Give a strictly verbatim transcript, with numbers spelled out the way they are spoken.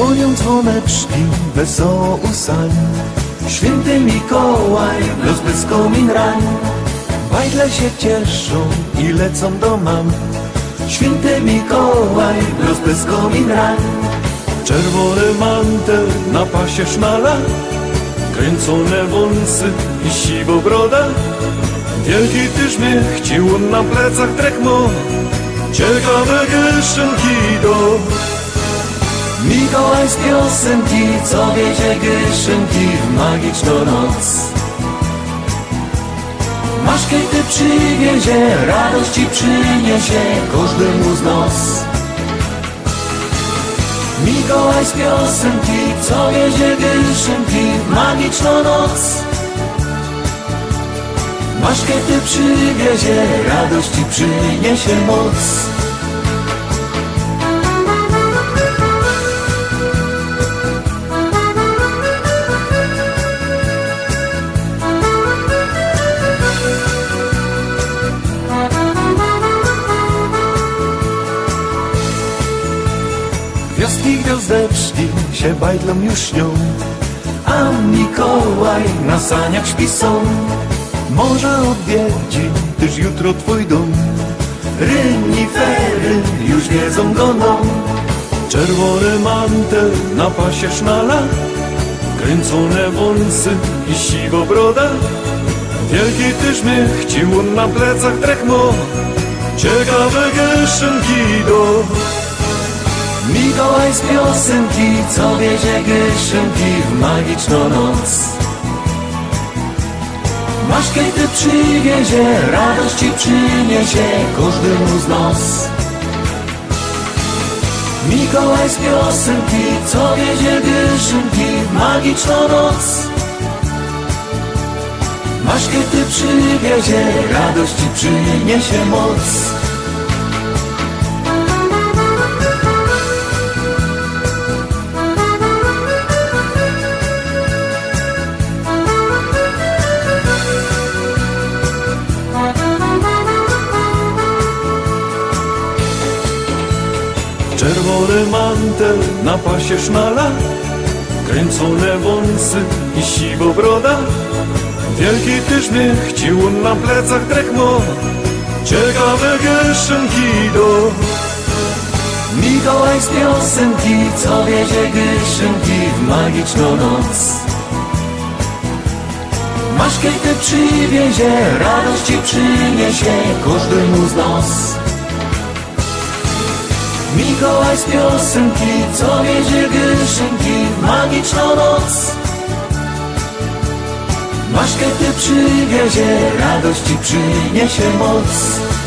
Dzwonią dzwoneczki, wesoło usań. Święty Mikołaj, los bez komin rań. Bajtle się cieszą i lecą do mam. Święty Mikołaj, los bez komin rań. Czerwony mantel na pasie sznala, kręcone wąsy i siwo broda. Wielki ty śmiech, ciłun na plecach trekmo, ciekawe kieszonki do. Mikołaj z piosenki, co wiezie kieszonki w magiczną noc. Masz kiedy przywiezie, radości przyniesie każdemu z nas. Mikołaj z piosenki, co wiezie kieszonki w magiczną noc. Masz kiedy przywiezie, radości przyniesie moc. Gwiazdki, gwiazdeczki się bajtlom już śnią, a Mikołaj na saniach śpi są. Może odwiedzi też jutro twój dom. Renifery już wiedzą goną. Czerwony mantel na pasie sznala, kręcone wąsy i siwo broda. Wielki ty śmiech, ciłun na plecach trekmo, ciekawe kieszonki do. Mikołaj z piosenki, co wiezie kieszonki w magiczną noc. Masz kiedy przywiezie, radości przyniesie każdemu z nas. Mikołaj z piosenki, co wiezie kieszonki w magiczną noc. Masz kiedy przywiezie, radości przyniesie moc. Czerwony mantel na pasie sznala, kręcone wąsy i siwo broda. Wielki ty śmiech, ciłun na plecach trekmo, ciekawe kieszonki do. Mikołaj z piosenki, co wiezie kieszonki w magiczną noc. Masz kiedy przywiezie, radości przyniesie każdemu z nas. Mikołaj z piosenki, co wiezie kieszonki w magiczną noc. Masz kiedy przywiezie, radości przyniesie moc.